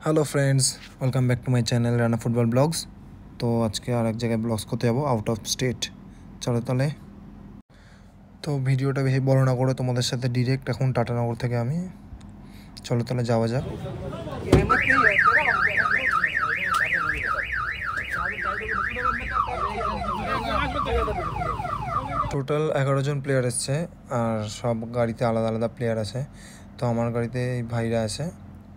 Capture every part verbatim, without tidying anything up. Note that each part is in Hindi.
Hello friends, welcome back to my channel Rana football blogs. तो आज के और एक जगह ब्लग्स करते যাব आउट অফ স্টেট। চলো তাহলে। তো ভিডিওটা বেশি বড় না করে তোমাদের সাথে ডাইরেক্ট এখন টাটানগর থেকে আমি চলো তাহলে যাওয়া যাক। টোটাল এগারো জন প্লেয়ার এসছে আর সব গাড়িতে আলাদা আলাদা প্লেয়ার আছে। তো আমার গাড়িতে এই ভাইরা আছে।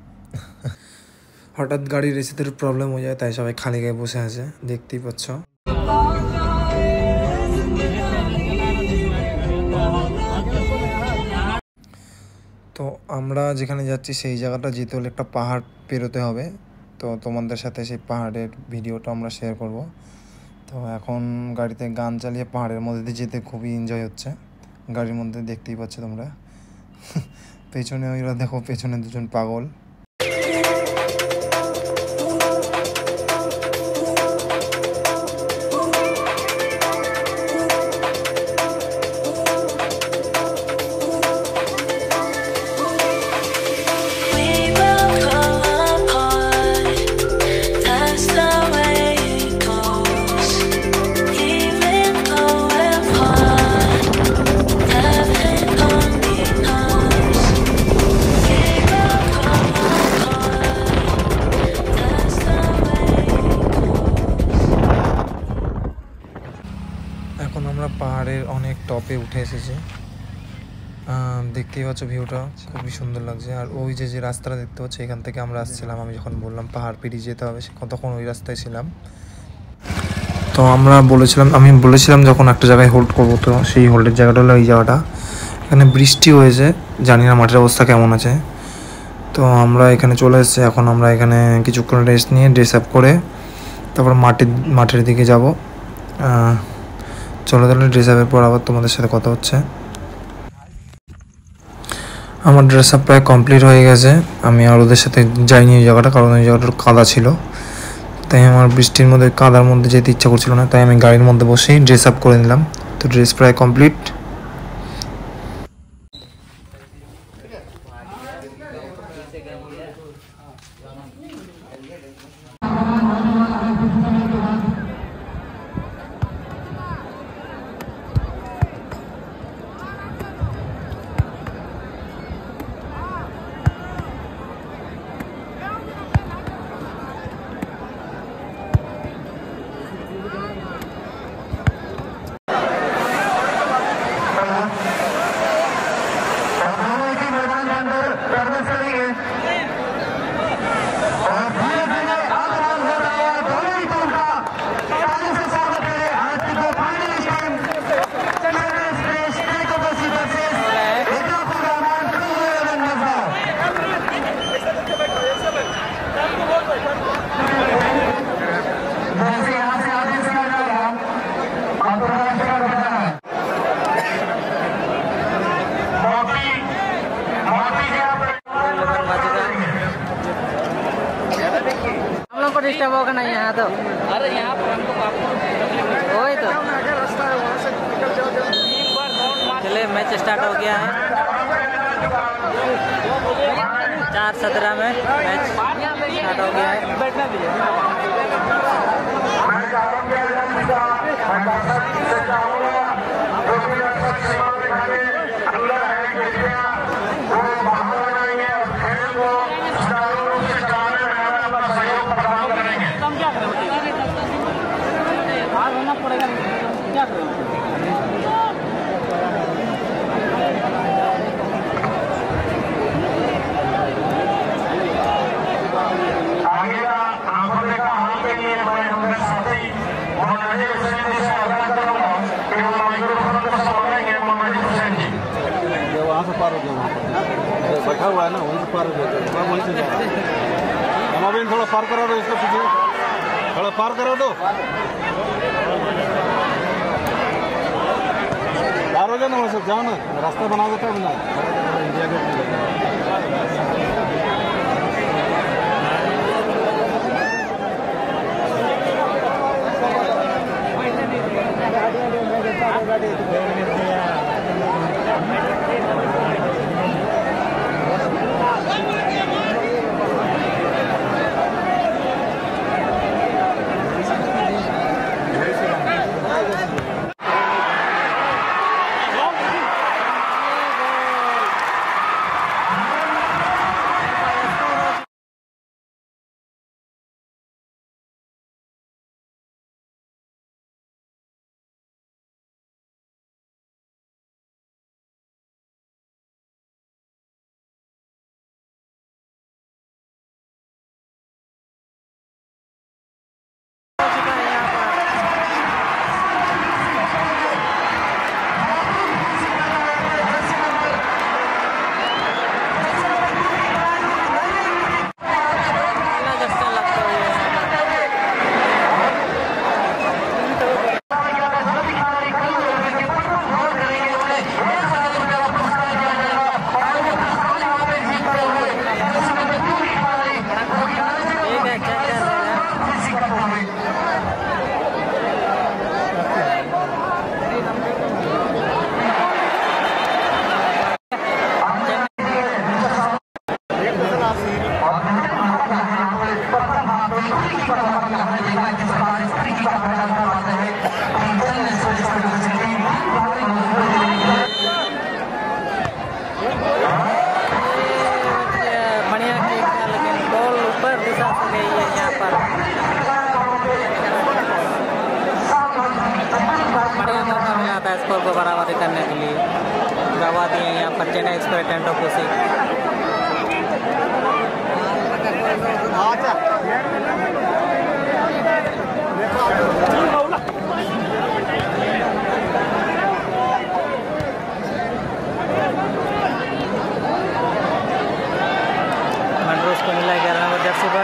হঠাৎ গাড়ির এসিতে প্রবলেম হয়ে যায়, তাই সবাই খালি গায়ে বসে আছে, দেখতেই পাচ্ছ। তো আমরা যেখানে যাচ্ছি সেই জায়গাটা যেতে হলে একটা পাহাড় পেরোতে হবে। তো তোমাদের সাথে সেই পাহাড়ের ভিডিওটা আমরা শেয়ার করব। তো এখন গাড়িতে গান চালিয়ে পাহাড়ের মধ্যে দিয়ে যেতে খুবই এনজয় হচ্ছে। গাড়ির মধ্যে দেখতেই পাচ্ছ তোমরা। পেছনে ওইরা দেখো, পেছনে দুজন পাগল। এখন আমরা পাহাড়ের অনেক টপে উঠে এসেছি, দেখতেই পাচ্ছ ভিউটা খুবই সুন্দর লাগছে। আর ওই যে যে রাস্তাটা দেখতে পাচ্ছ, এখান থেকে আমরা আসছিলাম। আমি যখন বললাম পাহাড় পেরিয়ে যেতে হবে, তখন ওই রাস্তায় ছিলাম। তো আমরা বলেছিলাম আমি বলেছিলাম যখন একটা জায়গায় হোল্ড করবো, তো সেই হোল্ডের জায়গাটা হলো এই জায়গাটা। এখানে বৃষ্টি হয়েছে, জানি না মাঠের অবস্থা কেমন আছে। তো আমরা এখানে চলে এসেছি। এখন আমরা এখানে কিছুক্ষণ রেস্ট নিয়ে ড্রেস আপ করে তারপর মাঠের মাঠের দিকে যাব। চলো তাহলে ড্রেস আপের পর আবার তোমাদের সাথে কথা হচ্ছে। আমার ড্রেস আপ প্রায় কমপ্লিট হয়ে গেছে। আমি আর ওদের সাথে যাইনি ওই জায়গাটা, কারণ ওই জায়গাটা কাদা ছিল। তাই আমার বৃষ্টির মধ্যে কাদার মধ্যে যেতে ইচ্ছা করছিল না, তাই আমি গাড়ির মধ্যে বসেই ড্রেস আপ করে নিলাম। তো ড্রেস প্রায় কমপ্লিট। डिस्टर्ब होगा ना यहाँ तो। अरे यहाँ पर हमको वही तो चले। मैच स्टार्ट हो गया है। चार सत्रह में मैच स्टार्ट हो गया है। बैठा हुआ है ना, वहीं से पार हो जाता है। वहीं से अभी थोड़ा पार करा दो, इसको पीछे थोड़ा पार करा दो। पार हो जाए ना, वैसे जाओ ना, रास्ता बना देता है ना इंडिया गेट। बढ़िया किक था, लेकिन बॉल ऊपर दिशा से गई है यहाँ पर। बढ़िया मौका मिला था स्कोर को बराबरी करने के लिए, गवा दिए यहाँ पर चेन्नई एक्सप्रेस टेंटोकोसी। मंड्रोस को मिला ग्यारह नंबर जर्सी पर।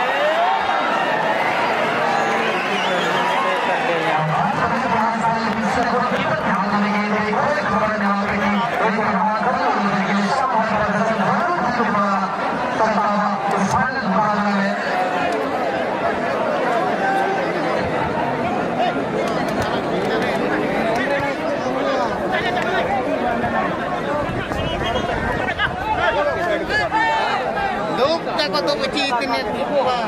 Kau tu kecil internet ibu bang.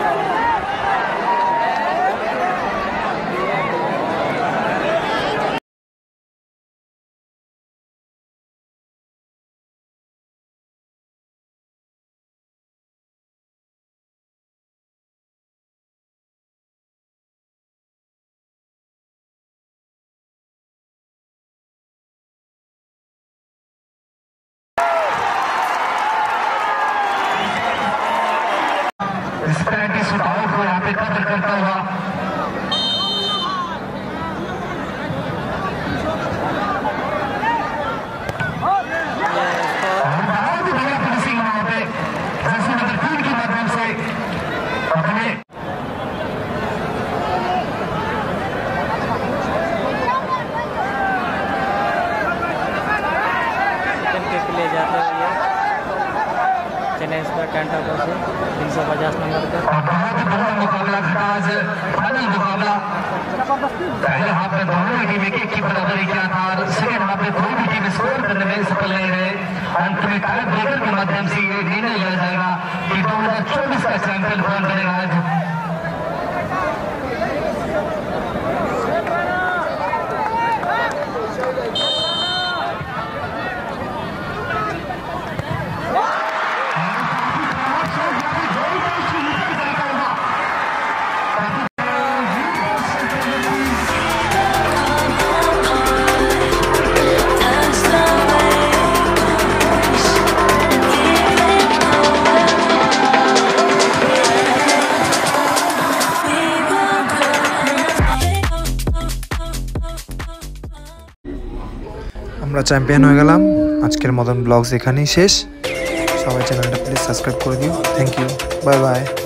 इस पेनल्टी शूट आउट को यहाँ पे कदर करता हुआ बहुत बढ़िया फिनिशिंग वहाँ पे जैसे नंबर तीन के माध्यम से अपने ले जाते हुए चेन्नई एक्सप्रेस टेंटोकोसी तीन सौ पचास नंबर पर। बहुत बड़ा मुकाबला था आज, फाइनल मुकाबला। पहले हाफ में दोनों टीम एक एक की बराबरी किया था और सेकेंड हाफ में कोई भी टीम स्कोर करने में सफल नहीं रहे। अंत में टाई ब्रेकर के माध्यम से ये निर्णय लिया जाएगा कि दो हजार चौबीस का चैंपियन कौन बनेगा आज। আমরা চ্যাম্পিয়ন হয়ে গেলাম। আজকের মতন ব্লগস এখানেই শেষ। সবাই চ্যানেলটা প্লিজ সাবস্ক্রাইব করে দিও। Thank you, bye by.